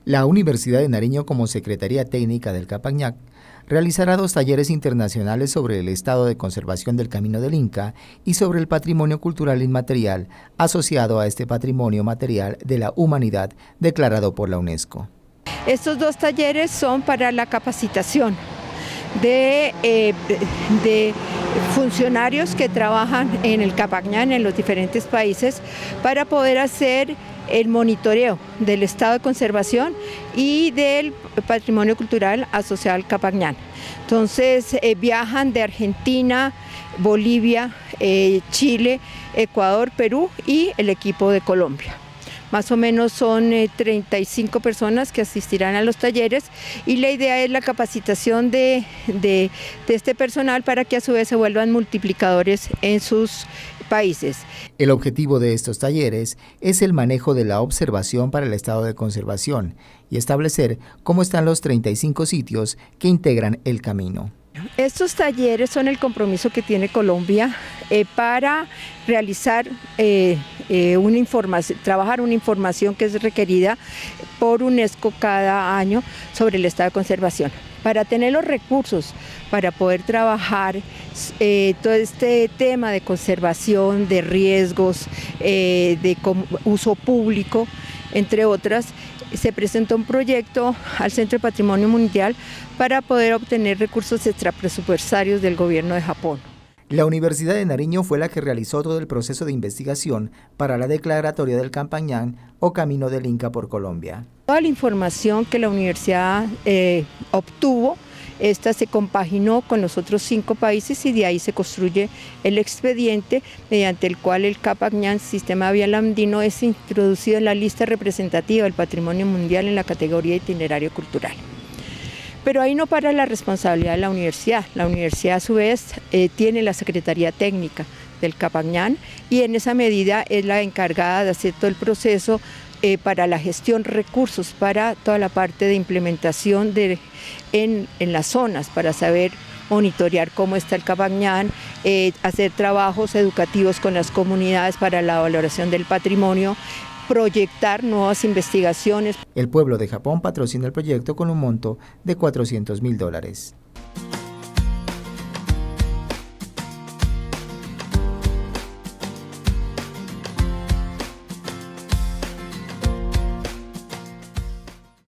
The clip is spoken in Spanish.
La Universidad de Nariño, como Secretaría Técnica del Capañán, realizará 2 talleres internacionales sobre el estado de conservación del Camino del Inca y sobre el patrimonio cultural inmaterial asociado a este patrimonio material de la humanidad declarado por la UNESCO. Estos 2 talleres son para la capacitación de funcionarios que trabajan en el Capañán en los diferentes países para poder hacer el monitoreo del estado de conservación y del patrimonio cultural asociado al Capañán. Entonces viajan de Argentina, Bolivia, Chile, Ecuador, Perú y el equipo de Colombia. Más o menos son 35 personas que asistirán a los talleres y la idea es la capacitación de este personal para que a su vez se vuelvan multiplicadores en sus países. El objetivo de estos talleres es el manejo de la observación para el estado de conservación y establecer cómo están los 35 sitios que integran el camino. Estos talleres son el compromiso que tiene Colombia para realizar trabajar una información que es requerida por UNESCO cada año sobre el estado de conservación. Para tener los recursos para poder trabajar todo este tema de conservación, de riesgos, de uso público, entre otras, se presentó un proyecto al Centro de Patrimonio Mundial para poder obtener recursos extrapresupuestarios del gobierno de Japón. La Universidad de Nariño fue la que realizó todo el proceso de investigación para la declaratoria del Capañán o Camino del Inca por Colombia. Toda la información que la universidad obtuvo, esta se compaginó con los otros 5 países y de ahí se construye el expediente mediante el cual el Capañán, sistema vial andino, es introducido en la lista representativa del patrimonio mundial en la categoría itinerario cultural. Pero ahí no para la responsabilidad de la universidad. La universidad a su vez tiene la Secretaría Técnica del Capañán y en esa medida es la encargada de hacer todo el proceso para la gestión recursos, para toda la parte de implementación en las zonas, para saber monitorear cómo está el Capañán, hacer trabajos educativos con las comunidades para la valoración del patrimonio, proyectar nuevas investigaciones. El pueblo de Japón patrocina el proyecto con un monto de $400.000.